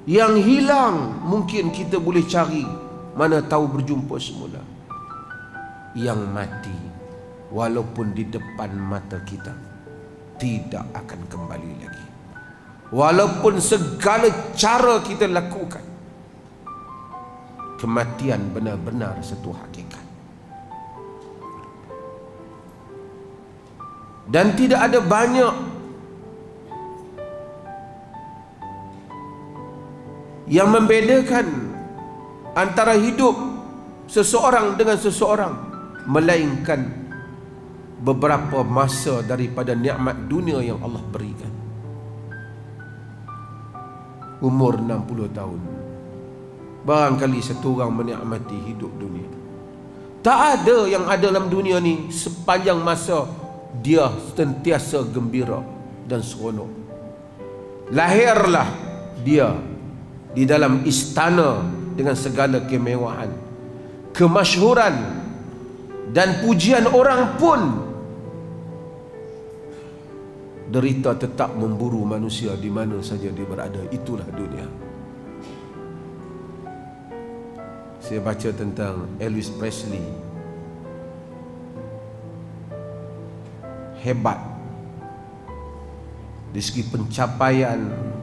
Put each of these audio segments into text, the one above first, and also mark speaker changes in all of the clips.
Speaker 1: Yang hilang mungkin kita boleh cari, mana tahu berjumpa semula. Yang mati walaupun di depan mata kita tidak akan kembali lagi. Walaupun segala cara kita lakukan, kematian benar-benar satu hakikat. Dan tidak ada banyak yang membedakan antara hidup seseorang dengan seseorang, melainkan beberapa masa daripada nikmat dunia yang Allah berikan. Umur 60 tahun, barangkali satu orang menikmati hidup dunia. Tak ada yang ada dalam dunia ni sepanjang masa dia sentiasa gembira dan seronok. Lahirlah dia di dalam istana dengan segala kemewahan, kemasyhuran dan pujian orang pun, derita tetap memburu manusia di mana saja dia berada. Itulah dunia. Saya baca tentang Elvis Presley. Hebat dari segi pencapaian,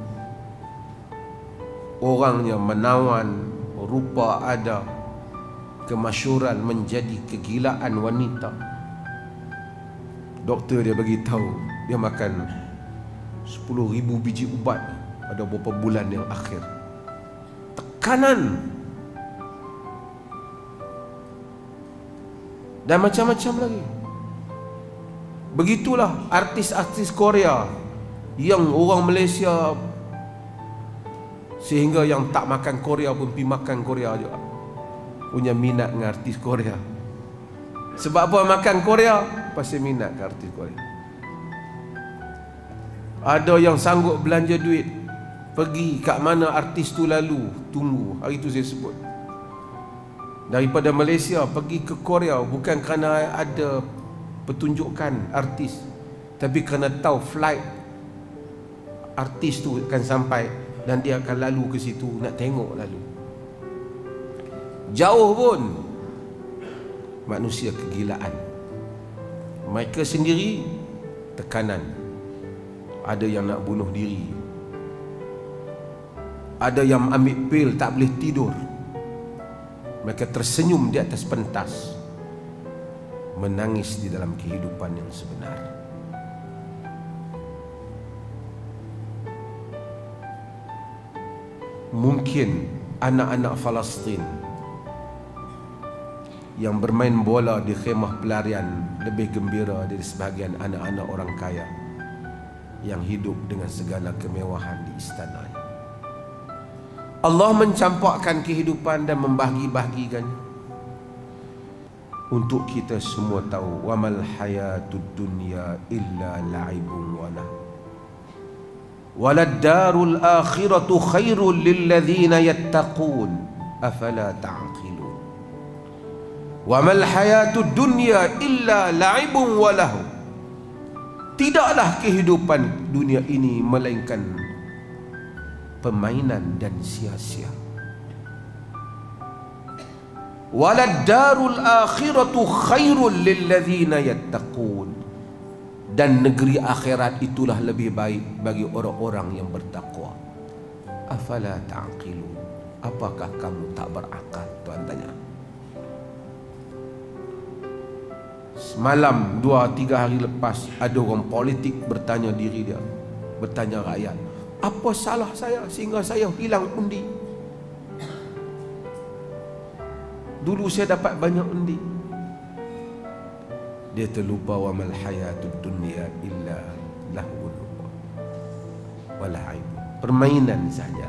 Speaker 1: orangnya menawan, rupa ada, kemasyhuran, menjadi kegilaan wanita. Doktor dia bagi tahu dia makan 10,000 biji ubat pada beberapa bulan yang akhir. Tekanan dan macam-macam lagi. Begitulah artis-artis Korea yang orang Malaysia, sehingga yang tak makan Korea pun pergi makan Korea juga, punya minat dengan artis Korea. Sebab apa makan Korea? Pasal minat ke artis Korea. Ada yang sanggup belanja duit pergi kat mana artis tu lalu, tunggu. Hari tu saya sebut, daripada Malaysia pergi ke Korea bukan kerana ada pertunjukan artis, tapi kerana tahu flight artis tu akan sampai dan dia akan lalu ke situ, nak tengok lalu. Jauh pun manusia kegilaan. Mereka sendiri tekanan. Ada yang nak bunuh diri, ada yang ambil pil tak boleh tidur. Mereka tersenyum di atas pentas, menangis di dalam kehidupan yang sebenar. Mungkin anak-anak Palestin yang bermain bola di khemah pelarian lebih gembira dari sebahagian anak-anak orang kaya yang hidup dengan segala kemewahan di istana. Allah mencampakkan kehidupan dan membahagi-bahagikan untuk kita semua tahu, wamal hayatud dunya illa la'ibun wa lahu walad darul akhiratu khairul lil ladzina yattaqun afala ta'qilun. Wamal hayatud dunya illa la'ibun wa lahu. Tidaklah kehidupan dunia ini melainkan permainan dan sia-sia. Walad darul akhiratu khairul lil ladzina yattaqun. Dan negeri akhirat itulah lebih baik bagi orang-orang yang bertakwa. Afala ta'qilun. Apakah kamu tak berakal? Tuan tanya. Semalam 2-3 hari lepas ada orang politik bertanya diri dia, bertanya rakyat, apa salah saya sehingga saya hilang undi? Dulu saya dapat banyak undi. Dia terlupa wamal hayatud dunya illa lahun wa la'ib. Permainan saja.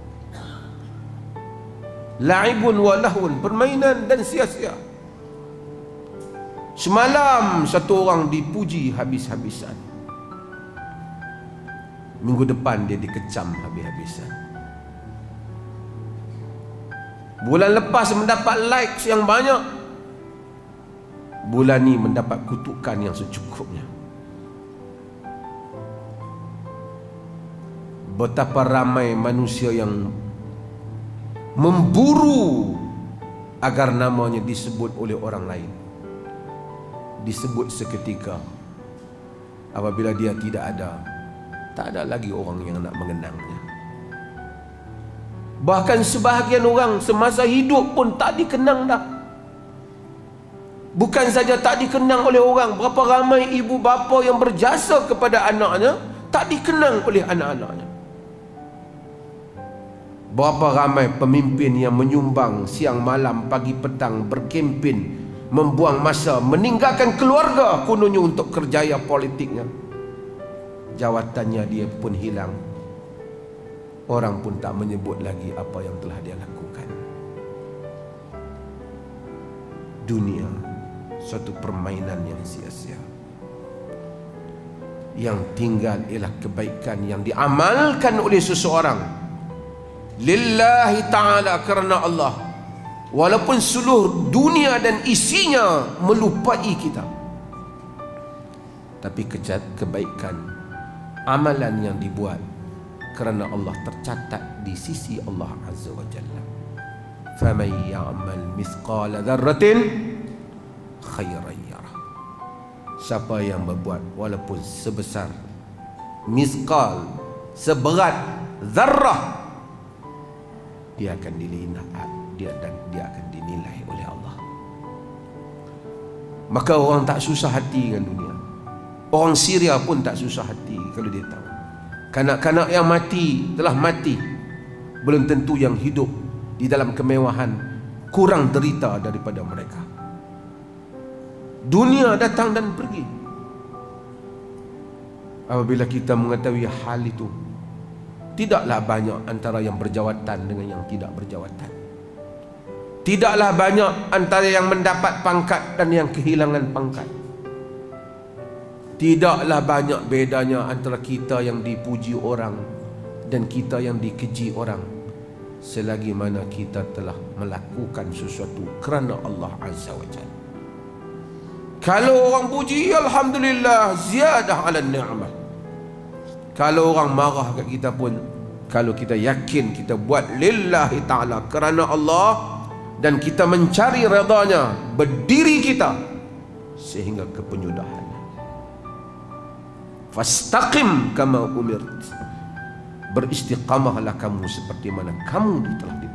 Speaker 1: La'ibun wa lahun, permainan dan sia-sia. Semalam satu orang dipuji habis-habisan, minggu depan dia dikecam habis-habisan. Bulan lepas mendapat likes yang banyak, bulan ni mendapat kutukan yang secukupnya. betapa ramai manusia yang memburu agar namanya disebut oleh orang lain, disebut seketika. Apabila dia tidak ada, tak ada lagi orang yang nak mengenangnya. Bahkan sebahagian orang semasa hidup pun tak dikenang dah. Bukan saja tak dikenang oleh orang, berapa ramai ibu bapa yang berjasa kepada anaknya tak dikenang oleh anak-anaknya. Berapa ramai pemimpin yang menyumbang siang malam pagi petang berkempen, membuang masa, meninggalkan keluarga kononnya untuk kerjaya politiknya. Jawatannya dia pun hilang. Orang pun tak menyebut lagi apa yang telah dia lakukan. Dunia suatu permainan yang sia-sia. Yang tinggal ialah kebaikan yang diamalkan oleh seseorang lillahi ta'ala, kerana Allah, walaupun seluruh dunia dan isinya melupai kita, tapi kebaikan amalan yang dibuat kerana Allah tercatat di sisi Allah Azza wa Jalla. Faman ya'mal mithqala dzarratin khairan yarah. Siapa yang berbuat walaupun sebesar misqal, seberat zarrah, dia akan dia akan dinilai oleh Allah. Maka orang tak susah hati dengan dunia. Orang Syria pun tak susah hati kalau dia tahu kanak-kanak yang mati telah mati. Belum tentu yang hidup di dalam kemewahan kurang derita daripada mereka. Dunia datang dan pergi. Apabila kita mengetahui hal itu, tidaklah banyak antara yang berjawatan dengan yang tidak berjawatan. Tidaklah banyak antara yang mendapat pangkat dan yang kehilangan pangkat. Tidaklah banyak bedanya antara kita yang dipuji orang dan kita yang dikeji orang, selagi mana kita telah melakukan sesuatu kerana Allah Azza wa Jalla. Kalau orang puji, alhamdulillah, ziyadah ala ni'mah. Kalau orang marah kat kita pun, kalau kita yakin kita buat lillahi ta'ala, kerana Allah, dan kita mencari redanya, berdiri kita sehingga ke penyudahan. Fastaqim kama umirt, beristiqamahlah kamu seperti mana kamu telah